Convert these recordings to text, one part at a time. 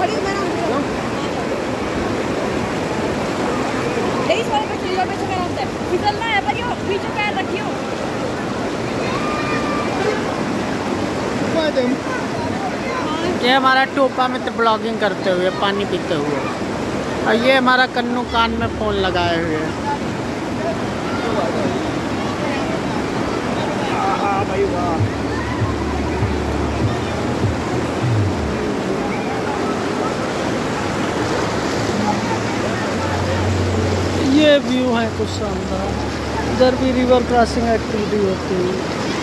फिसलना है पर पीछे पैर रखियो। ये हमारा टोपा मित्र ब्लॉगिंग करते हुए पानी पीते हुए, और ये हमारा कन्नू कान में फ़ोन लगाए हुए। भाई वाह, ये व्यू है कुछ शानदार। इधर भी रिवर क्रॉसिंग एक्टिविटी होती है।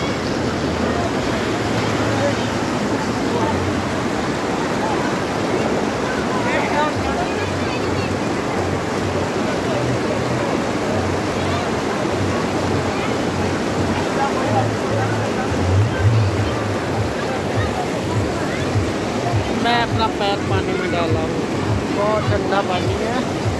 मैं अपना पैर पानी में डाला हूँ, बहुत ठंडा पानी है।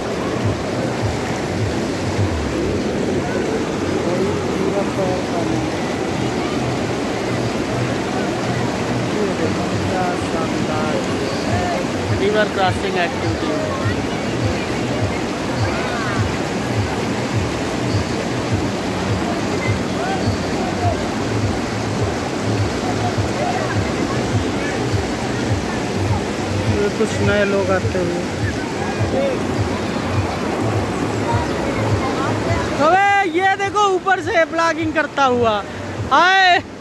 क्या शानदार रिवर क्रॉसिंग एक्टिविटी है। कुछ नए लोग आते हुए। अबे ये देखो ऊपर से ब्लॉगिंग करता हुआ आए।